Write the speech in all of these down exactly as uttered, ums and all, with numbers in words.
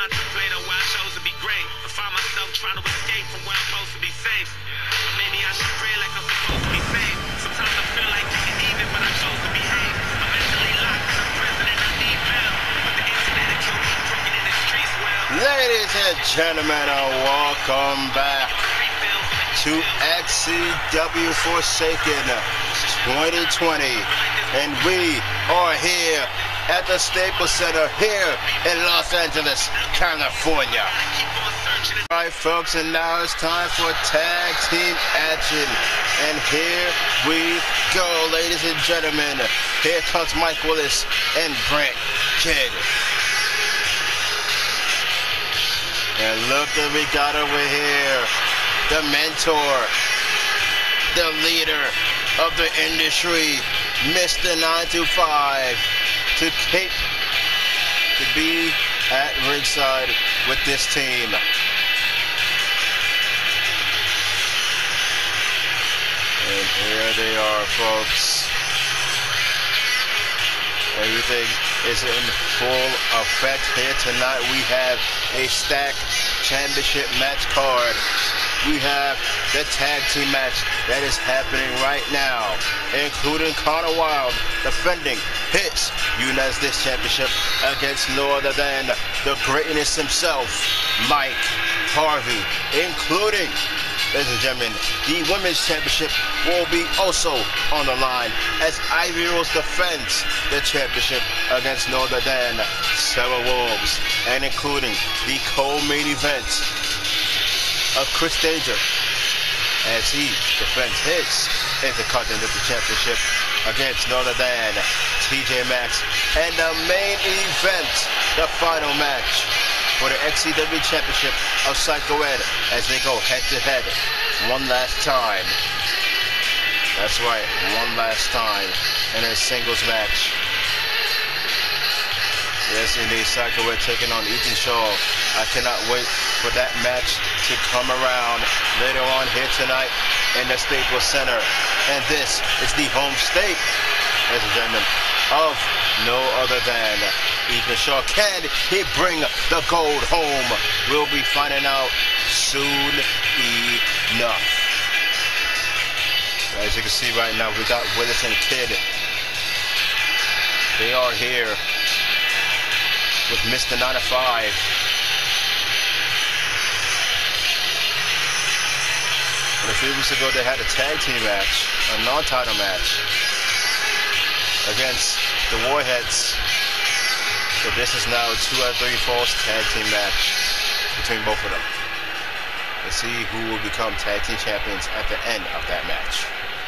contemplate on why I chose to be great. I find myself trying to escape from where I'm supposed to be safe. Or maybe I should pray like I'm supposed to be saved. Sometimes I feel like taking even, but I chose to behave. I'm mentally locked in a prison and I need bail. But the internet will kill me crooked in the streets. Well, ladies and gentlemen, welcome back to X C W Forsaken twenty twenty, and we are here at the Staples Center here in Los Angeles, California. Alright folks, and now it's time for tag team action, and here we go, ladies and gentlemen. Here comes Mike Willis and Brent Kidd. And look what we got over here. The mentor, the leader of the industry, Mister nine two five, to Cape, to be at ringside with this team. And here they are, folks. Everything is in full effect here tonight. We have a stacked championship match card. We have the tag team match that is happening right now, including Connor Wilde defending his United States Championship against no other than the greatness himself, Mike Harvey, including, ladies and gentlemen, the Women's Championship will be also on the line as Ivy Rose defends the championship against no other than Sarah Wolves, and including the co-main event of Chris Danger as he defends his Intercontinental Championship against no other than T J Maxx, and the main event, the final match for the X C W Championship of Psycho Ed as they go head to head one last time. That's right, one last time in a singles match. Yes, indeed, Psycho Ed taking on Ethan Shaw. I cannot wait for that match to come around later on here tonight in the Staples Center. And this is the home state, ladies and gentlemen, of no other than Ethan Shaw. Can he bring the gold home? We'll be finding out soon enough. As you can see right now, we got Willis and Kidd. They are here with Mister nine to five. And a few weeks ago, they had a tag team match, a non-title match, against the Warheads. So this is now a two out of three falls tag team match between both of them. Let's see who will become tag team champions at the end of that match.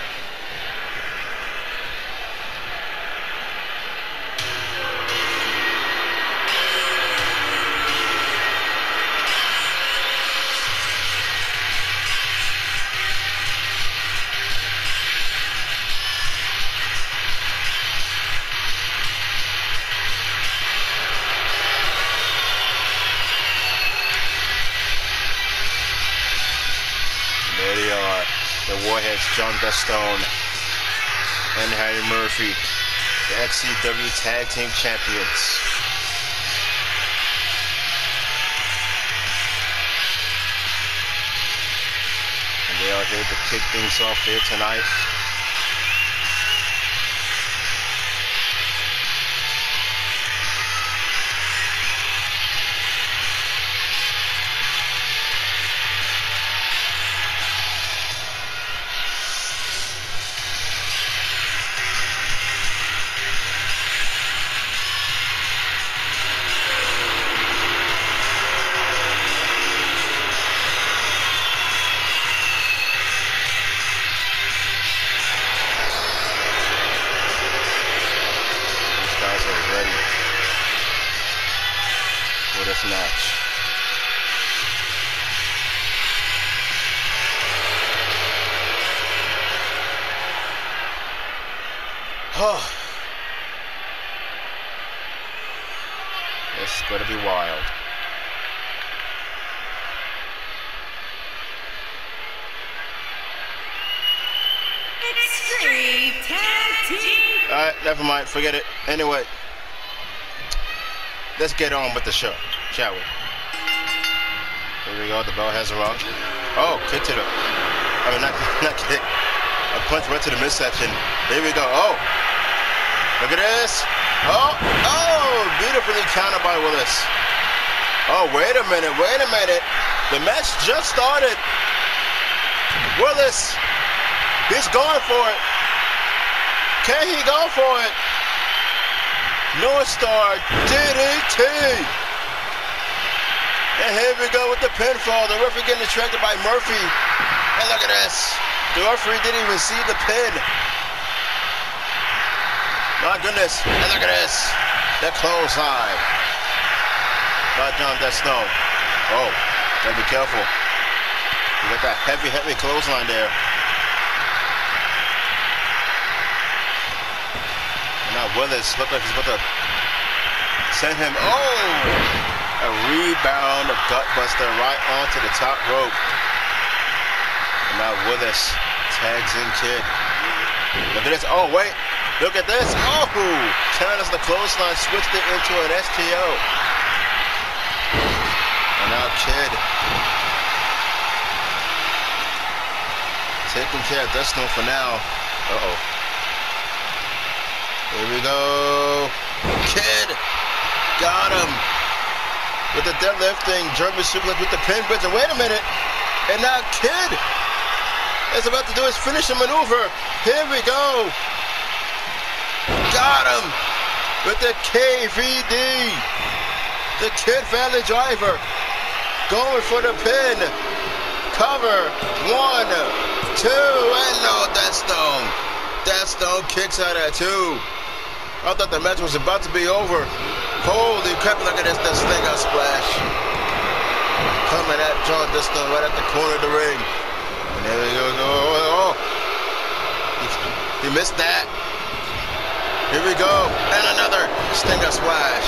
There they are, the Warheads, John Dustone and Harry Murphy, the X C W Tag Team Champions. And they are here to kick things off here tonight. For this match. Oh, this is going to be wild. Extreme Tag Team. Alright, never mind, forget it. Anyway, let's get on with the show, shall we? Here we go. The bell has rung. Oh, kick to the. I mean, not not kick. A punch right to the midsection. Here we go. Oh, look at this. Oh, oh, beautifully countered by Willis. Oh, wait a minute. Wait a minute. The match just started. Willis, he's going for it. Can he go for it? North Star D D T. And here we go with the pinfall. The referee getting distracted by Murphy. And look at this. The referee didn't even see the pin. My goodness. And look at this. That clothesline by John Destone. Oh, gotta be careful. You got that heavy, heavy clothesline there. And now Willis looked like he's about to send him. Oh! A rebound, a gutbuster right onto the top rope. And now Willis tags in Kid. Look at this. Oh, wait. Look at this. Oh! Turns the clothesline, switched it into an S T O. And now Kid taking care of Destino for now. Uh-oh. Here we go. Kid got him. With the deadlifting, German suplex with the pin bridge. And wait a minute. And now Kid is about to do his finishing maneuver. Here we go. Got him with the K V D. The Kid Family Driver. Going for the pin. Cover. One, two, and no, Deathstone. Deathstone kicks out at two. I thought the match was about to be over. Holy crap, look at this, that sling out splash. Coming at John Destone right at the corner of the ring. And there we go. Oh, oh. He, he missed that. Here we go. And another stinger splash.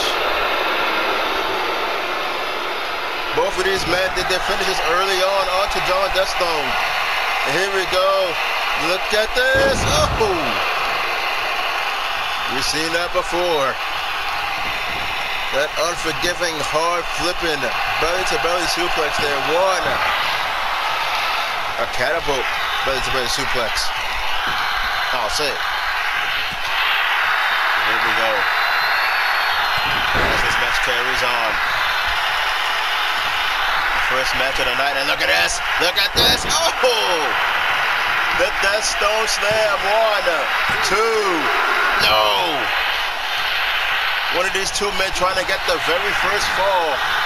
Both of these men did their finishes early on onto John Destone. And here we go. Look at this. Oh! We've seen that before. That unforgiving, hard flipping belly-to-belly suplex there. One. A catapult belly-to-belly suplex. I'll say it. Here we go. As this match carries on. The first match of the night. And look at this. Look at this. Oh! The Deathstone Slam. One. Two. No! One of these two men trying to get the very first fall.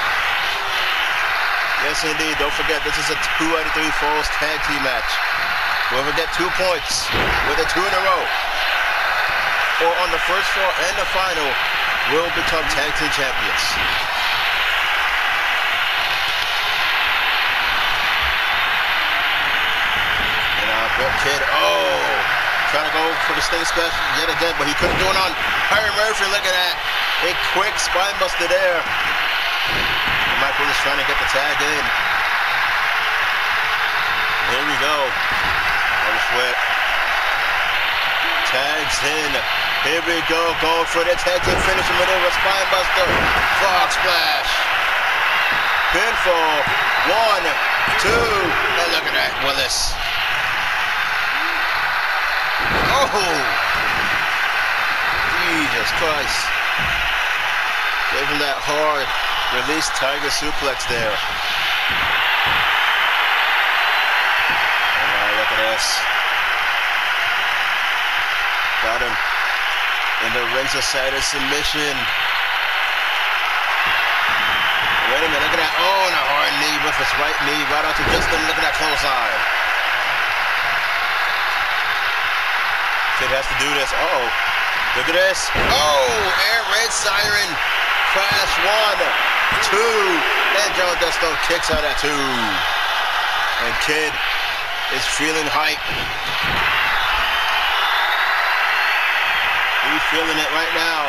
Yes, indeed. Don't forget, this is a two out of three falls tag team match. Whoever get two points with a two in a row, or on the first fall and the final, will become tag team champions. And uh, Brett Kidd, oh, trying to go for the sting splash yet again, but he couldn't do it on Harry Murphy. Look at that. A quick spine buster there. And Mike Willis trying to get the tag in. Here we go. Double flip. Tags in. Here we go. Going for the tag team finishing maneuver. Spine buster. Frog splash. Pinfall. One, two. And look at that. Willis. Oh! Jesus Christ. Gave him that hard release tiger suplex there. And now look at this. Got him in the ringside side of submission. Wait a minute, look at that. Oh, and a hard knee with his right knee right onto Justin. Look at that clothesline. Kid has to do this. Uh-oh. Look at this. Oh, air raid siren. Crash one, two, and John Destone kicks out at two. And Kid is feeling hype. He's feeling it right now.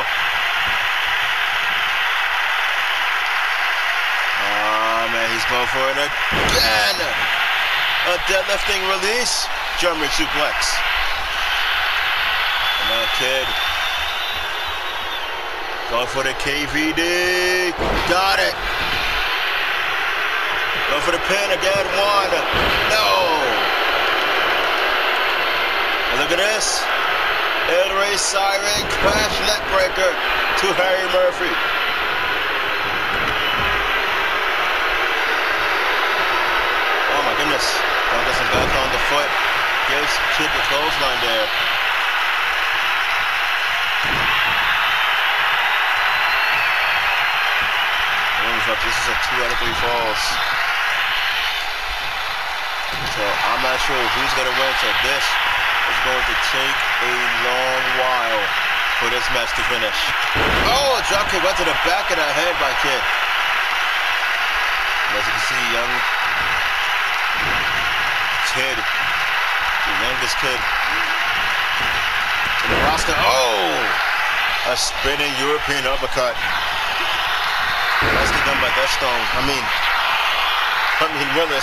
Oh man, he's going for it again. A deadlifting release, German suplex. And now Kid going for the K V D. Got it. Go for the pin again. One. No. And look at this. El Rey Siren crash neck breaker to Harry Murphy. Oh my goodness. Don't get some back on the foot. Gives Kid the clothesline there. This is a two out of three falls. So I'm not sure who's going to win. So this is going to take a long while for this match to finish. Oh, a drop kick went to the back of the head by Kid. As you can see, young Kid, the youngest kid in the roster. Oh, a spinning European uppercut. Nicely done by Deathstone. I mean, I mean Willis.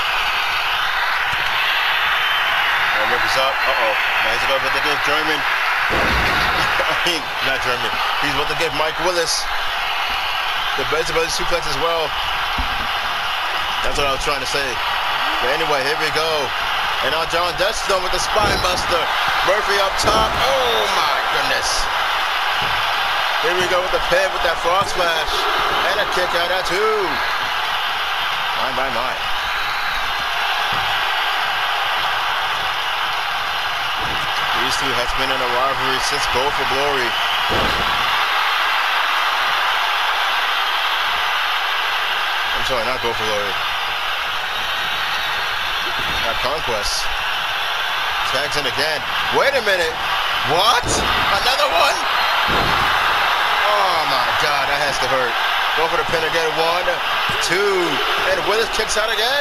Oh, Murphy's up. Uh-oh. Now he's about to give German. I mean, not German. He's about to give Mike Willis the best of the suplex as well. That's what I was trying to say. But anyway, here we go. And now John Deathstone with the spine buster. Murphy up top. Oh my goodness. Here we go with the pin with that frog splash. And a kick out at two. My, my, my. These two has been in a rivalry since Go for Glory. I'm sorry, not Go for Glory. Not Conquest. Tags in again. Wait a minute. What? Another one? Oh my God, that has to hurt. Go for the pin again. One, two, and Willis kicks out again.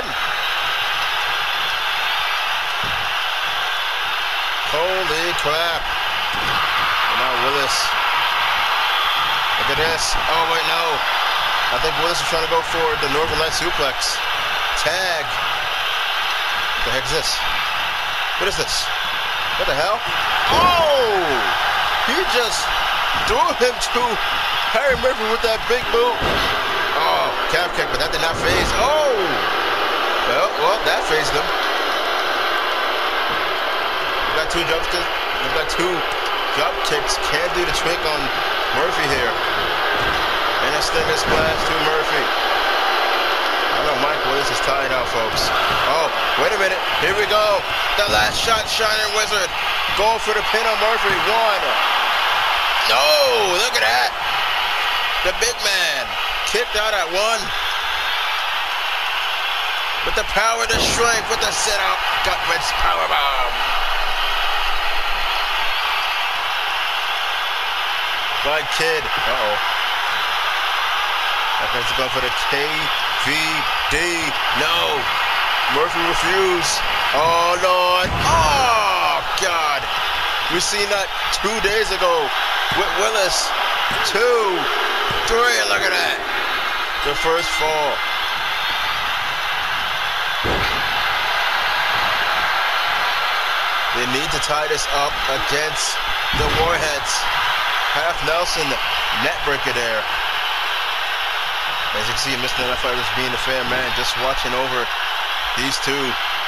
Holy crap. And now Willis. Look at this. Oh wait, no. I think Willis is trying to go for the Northern Light suplex. Tag. What the heck is this? What is this? What the hell? Oh! He just threw him to Harry Murphy with that big boot. Oh, calf kick, but that did not phase. Oh! Well, well, that phased him. We got two jump kicks. We got two drop kicks. Can't do the trick on Murphy here. And a stinger splash to Murphy. I know Mike Willis is tired out, folks. Oh, wait a minute. Here we go. The last shot, Shining Wizard. Going for the pin on Murphy. One. No, look at that. The big man kicked out at one. With the power, the strength, with the sit out, gut wrench power bomb. By Kid. Uh-oh. That guy's going for the K V D. No. Murphy refused. Oh, Lord. Oh, God. We seen that two days ago with Willis. Two, three, look at that. The first fall. They need to tie this up against the Warheads. Half Nelson, net breaker there. As you can see, Mister Nutfire was being a fair man, just watching over these two.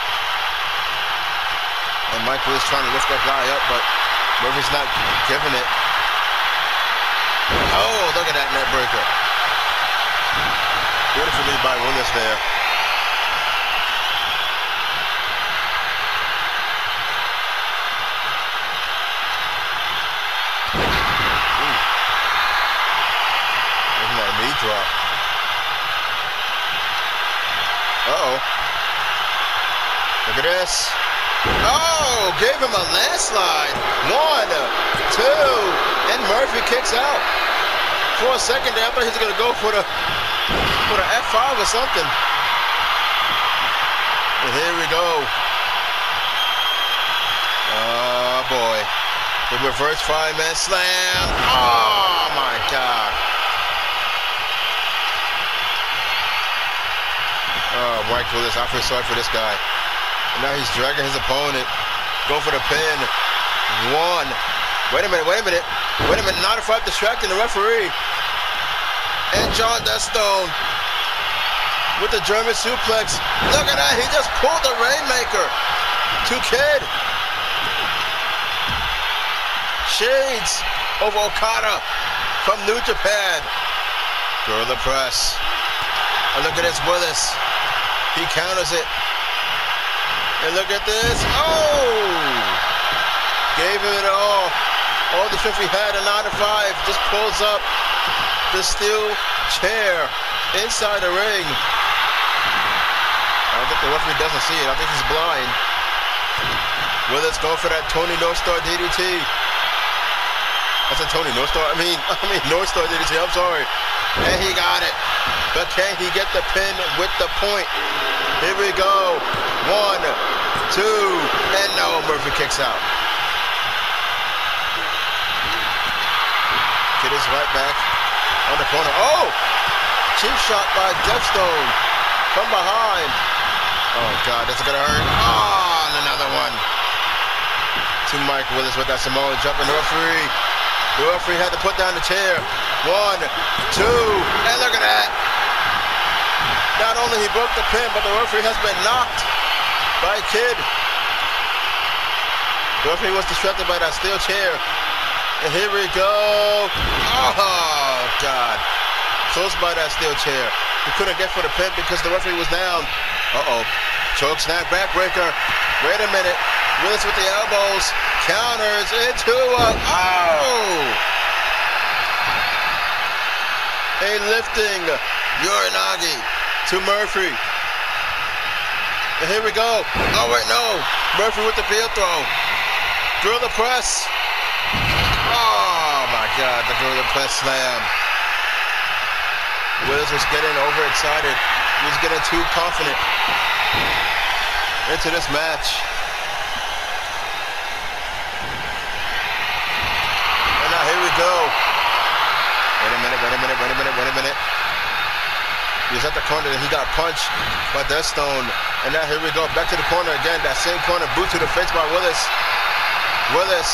And Michael is trying to lift that guy up, but Murphy's not giving it. Oh, look at that net breaker. Beautifully by Willis there. Ooh. Look at that knee drop. Uh-oh. Look at this. Oh, gave him a landslide. One, two, and Murphy kicks out. For a second there, I thought he was going to go for the, for the F five or something. And here we go. Oh, boy. The reverse five-man slam. Oh, my God. Oh, Mike Willis, I feel sorry for this guy. And now he's dragging his opponent. Go for the pin. One. Wait a minute, wait a minute. Wait a minute, not if I'm distracting the referee. And John Deathstone with the German suplex. Look at that, he just pulled the Rainmaker to Kid. Shades of Okada from New Japan. Gorilla press. And look at this, Willis. He counters it. And look at this. Oh! Gave him it all. All the strength he had, a nine to five. Just pulls up the steel chair inside the ring. I don't think the referee doesn't see it. I think he's blind. Willis going for that Tony North Star D D T. I said Tony North Star. I mean, I mean North Star D D T. I'm sorry. And he got it. But can he get the pin with the point? Here we go. One, two, and no. Murphy kicks out. Kid is right back on the corner. Oh! Cheap shot by Deathstone from behind. Oh, God, that's going to hurt. Oh, and another one. To Mike Willis with that Samoan jump, and the referee. The referee had to put down the chair. One, two, and look at that. Not only he broke the pin, but the referee has been knocked by Kid. The referee was distracted by that steel chair. And here we go. Oh, God. Close by that steel chair. He couldn't get for the pin because the referee was down. Uh-oh. Choke snap, backbreaker. Wait a minute. Willis with the elbows. Counters into a... Oh! A lifting Uranagi to Murphy. And here we go. Oh, wait, no. Murphy with the heel throw. Gorilla press. Oh, my God. The Gorilla press slam. Willis was getting overexcited. He was getting too confident into this match. And now here we go. Wait a minute, wait a minute, wait a minute, wait a minute. He was at the corner and he got punched by Deathstone. And now here we go, back to the corner again. That same corner, boot to the face by Willis. Willis.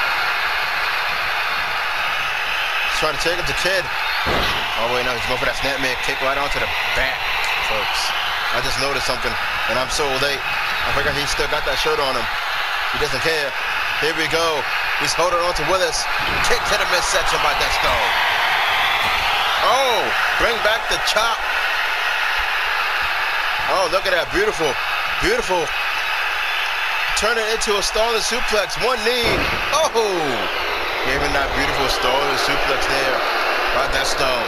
He's trying to take him to Kid. Oh wait, no, he's going for that snapmare kick right onto the back, folks. I just noticed something, and I'm so late. I forgot he still got that shirt on him. He doesn't care. Here we go. He's holding on to Willis. Kick to the midsection by Deathstone. Oh, bring back the chop. Oh, look at that. Beautiful. Beautiful. Turn it into a stalling suplex. One knee. Oh. Gave him that beautiful stalling suplex there by Deathstone.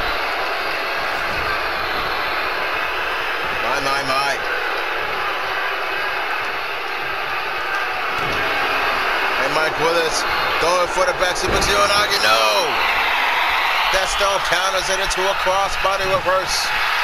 My, my, my. And Mike Willis going for the back suplex. Uranagi, no. Deathstone counters it into a crossbody reverse.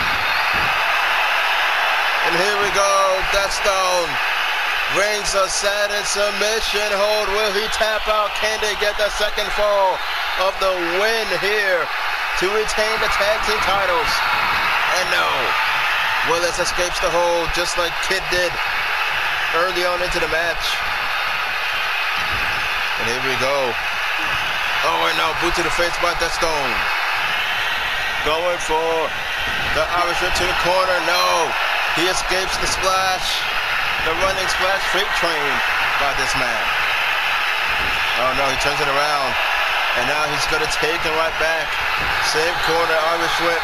And here we go. Deathstone brings a Saturn submission hold. Will he tap out? Can they get the second fall of the win here to retain the tag team titles? And no. Willis escapes the hold just like Kid did early on into the match. And here we go. Oh, and now boot to the face by Deathstone. Going for the Irish whip to the corner. No. He escapes the splash. The running splash freight train by this man. Oh, no. He turns it around. And now he's going to take him right back. Same corner, Irish whip.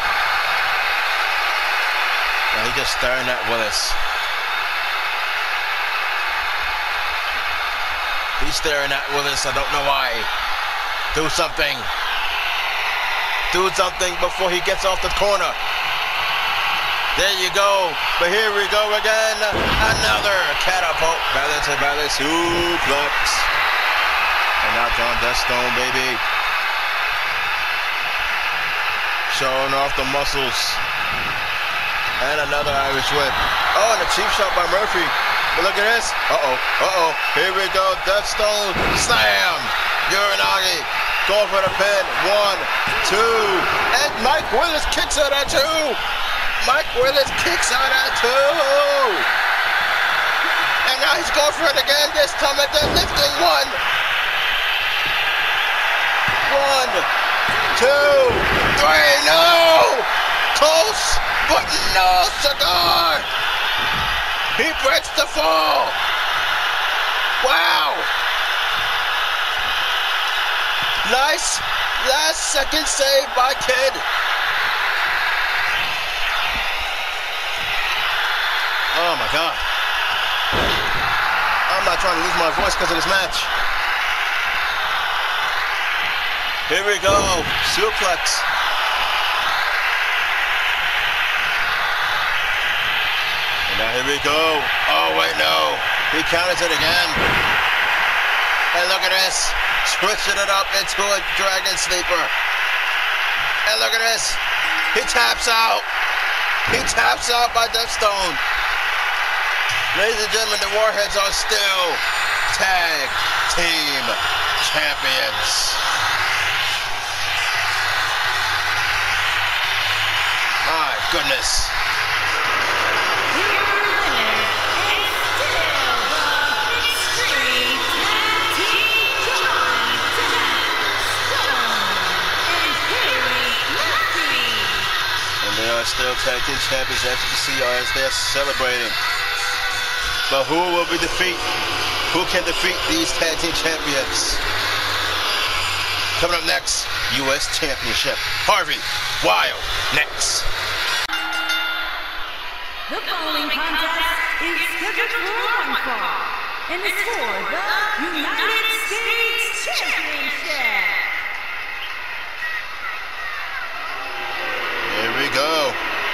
Now he's just staring at Willis. He's staring at Willis. I don't know why. Do something. Do something before he gets off the corner. There you go. But here we go again. Another catapult. Belly to belly suplex. And now John Deathstone, baby. Showing off the muscles. And another Irish whip. Oh, and a cheap shot by Murphy. But look at this. Uh-oh. Uh-oh. Here we go. Deathstone. Slam. Uranagi. Going for the pin. One, two. And Mike Willis kicks out at two. Mike Willis kicks out at two. And now he's going for it again. This time at the lifting one. One, two, three. No! Close, but no cigar. He breaks the fall. Wow. Nice last second save by Kid. Oh my God. I'm not trying to lose my voice because of this match. Here we go. Suplex. And now here we go. Oh wait, no. He counters it again. And look at this. Switching it up into a dragon sleeper. And look at this. He taps out. He taps out by Death Stone. Ladies and gentlemen, the Warheads are still tag team champions. My goodness. They are still tag team champions, as you can see, as they are celebrating. But who will be defeat? Who can defeat these tag team champions? Coming up next, U S Championship. Harvey Wild next. The following contest is scheduled for one fall, and is for the United States Championship. Here we go.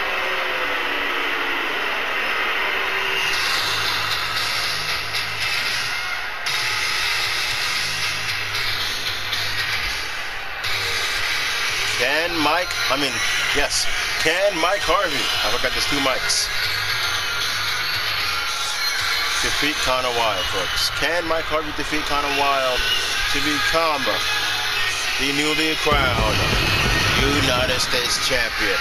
Can Mike, I mean, yes, can Mike Harvey, I forgot there's two mics, defeat Connor Wild, folks? Can Mike Harvey defeat Connor Wild to become the newly crowned United States champion?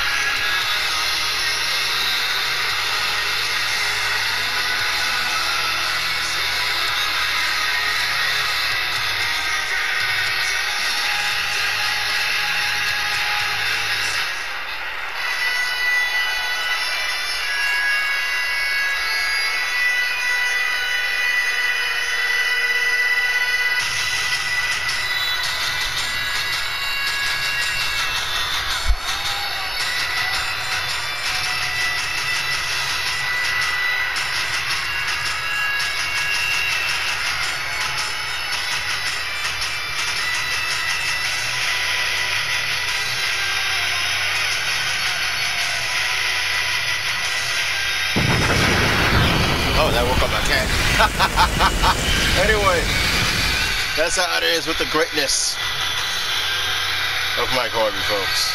Oh, that woke up my cat. Anyway, that's how it is with the greatness of Mike Harvey, folks.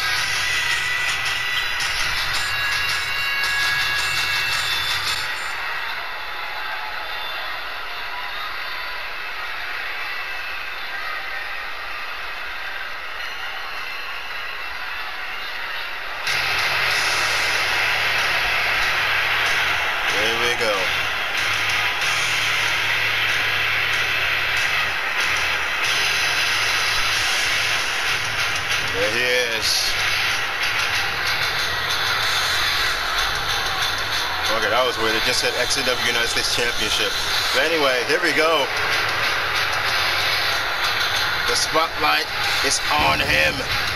Here we go. There he is. Okay, that was weird. It just said X C W United States Championship. But anyway, here we go. The spotlight is on him.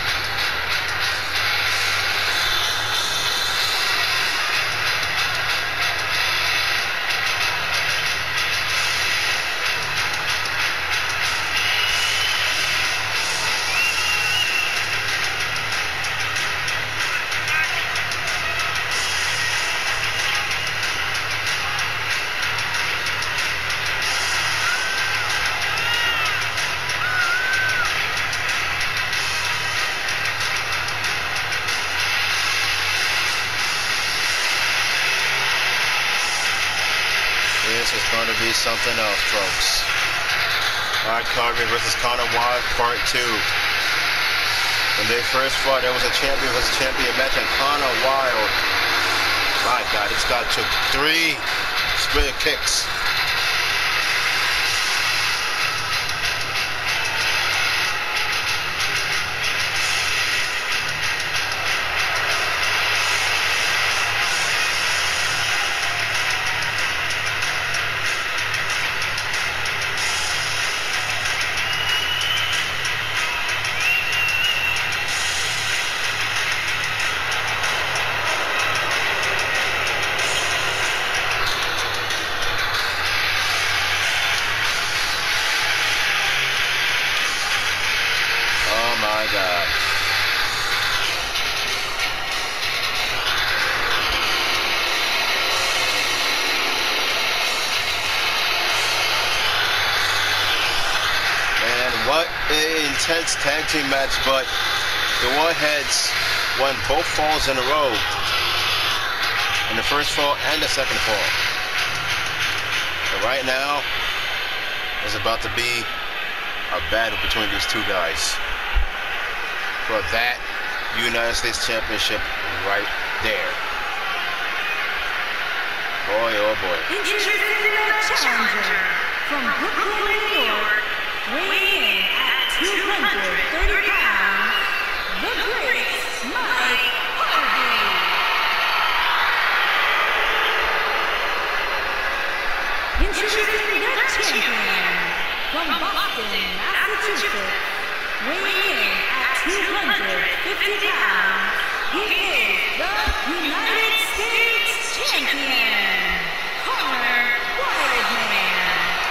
This is going to be something else, folks. Mike Harvey versus Connor Wild, part two. When they first fought, there was a champion versus champion match, and Connor Wild, my God, this guy took three split kicks. What an intense tag team match, but the Warheads won both falls in a row. In the first fall and the second fall. But right now, there's about to be a battle between these two guys for that United States Championship right there. Boy, oh boy. Introducing the challenger from Brooklyn, New York, weighing in at two hundred thirty pounds, the great Mike Harvey. Introducing the champion from Boston, Massachusetts, weighing in at two hundred fifty pounds, he is the United States champion, Connor Wildman.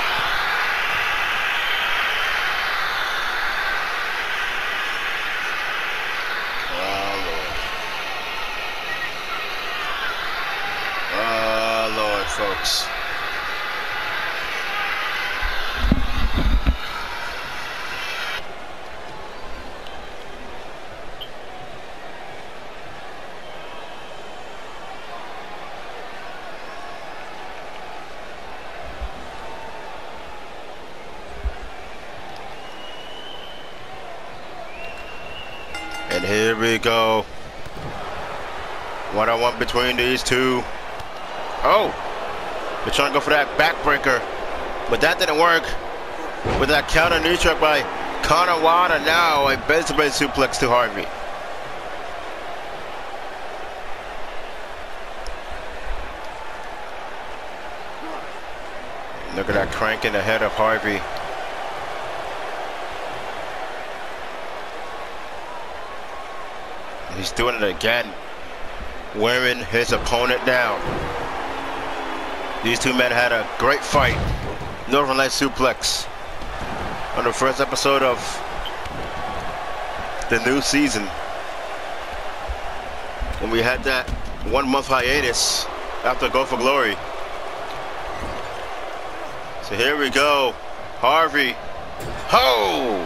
Oh, Lord. Oh, Lord, folks. And here we go. One on one between these two. Oh, they're trying to go for that backbreaker, but that didn't work. With that counter knee truck by Connor Wilder, now a base-to-base suplex to Harvey. Look at that crank in the head of Harvey. He's doing it again, wearing his opponent down. These two men had a great fight. Northern Light suplex on the first episode of the new season, when we had that one month hiatus after Go for Glory. So here we go. Harvey. Ho!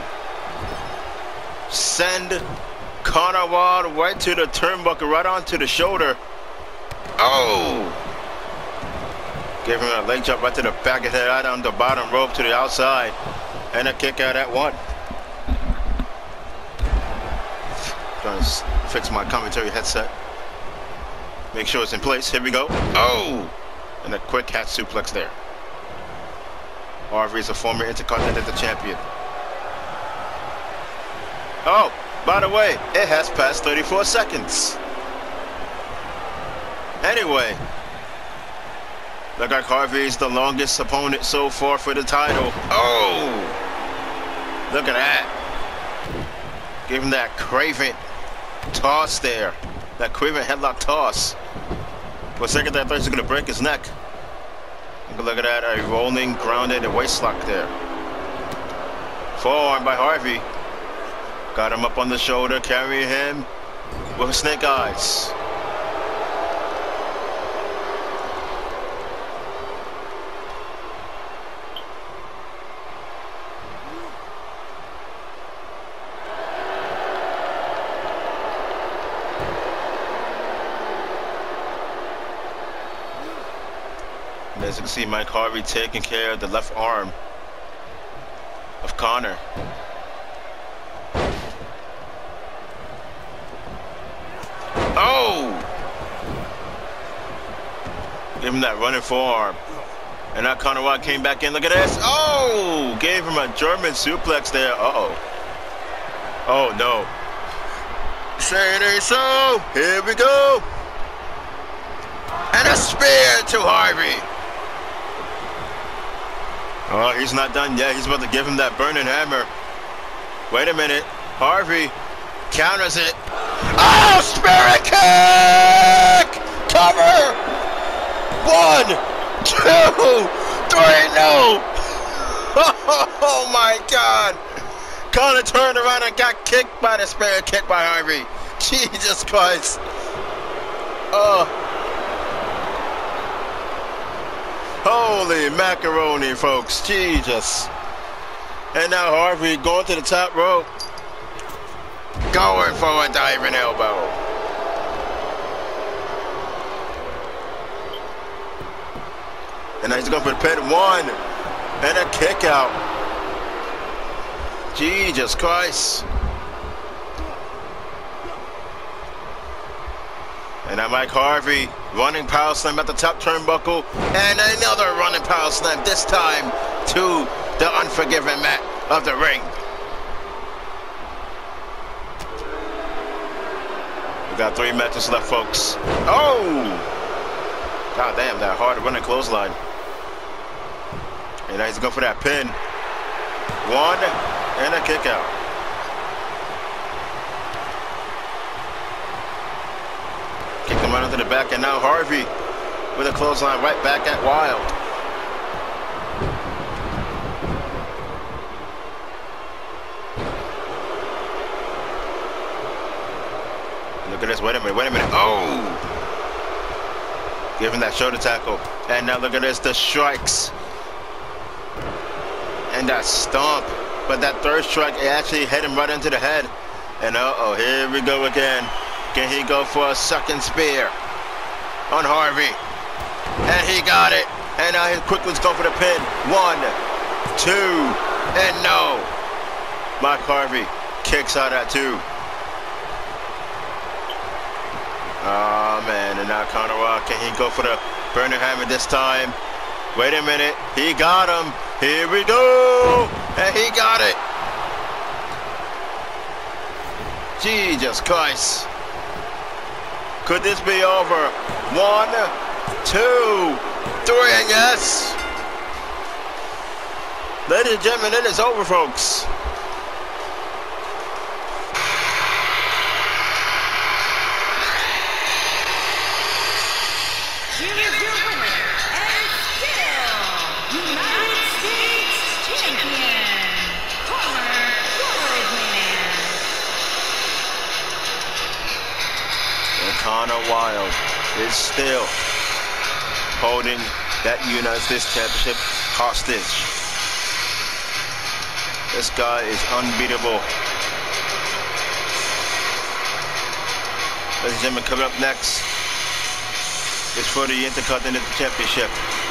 Send Connor Wilder right to the turnbuckle, right onto the shoulder. Oh! Gave him a leg jump right to the back of the head, right on the bottom rope to the outside. And a kick out at one. Trying to fix my commentary headset. Make sure it's in place. Here we go. Oh! And a quick hat suplex there. Harvey is a former Intercontinental Champion. Oh! By the way, it has passed thirty-four seconds. Anyway, look like Harvey's the longest opponent so far for the title. Oh! Look at that. Give him that craven toss there. That craven headlock toss. For a second there, I thought he was going to break his neck. Look at that, a rolling, grounded, and waist lock there. Forearm by Harvey. Got him up on the shoulder, carrying him with snake eyes. And as you can see, Mike Harvey taking care of the left arm of Connor. Oh! Give him that running forearm. And now Connor Wilder came back in. Look at this. Oh! Gave him a German suplex there. Uh-oh. Oh, no. Say it ain't so. Here we go. And a spear to Harvey. Oh, he's not done yet. He's about to give him that burning hammer. Wait a minute. Harvey counters it. Oh, spirit kick! Cover! One, two, three, no! Oh my God! Connor turned around and got kicked by the spirit kick by Harvey. Jesus Christ! Oh! Holy macaroni, folks! Jesus! And now Harvey going to the top rope. Going for a diving elbow. And now he's going for the pin. One. And a kick out. Jesus Christ. And now Mike Harvey running power slam at the top turnbuckle. And another running power slam, this time to the unforgiving mat of the ring. We got three matches left, folks. Oh! God damn, that hard running clothesline. And now he's going for that pin. One and a kick out. Kick him right into the back, and now Harvey with a clothesline right back at Wild. Look at this, wait a minute, wait a minute. Oh! Give him that shoulder tackle. And now look at this, the strikes. And that stomp. But that third strike, it actually hit him right into the head. And uh-oh, here we go again. Can he go for a second spear on Harvey? And he got it. And now he quickly going for the pin. One, two, and no. Mike Harvey kicks out at two. Oh, man. And now Connor Rock, can he go for the burning hammer this time? Wait a minute. He got him. Here we go. And he got it. Jesus Christ. Could this be over? One, two, three, and yes. Ladies and gentlemen, it is over, folks. Here is your winner, and still United States Champion, Connor Wildman. And Connor Wild is still holding that United States Championship hostage. This guy is unbeatable. Ladies and gentlemen, coming up next is for the Intercontinental Championship.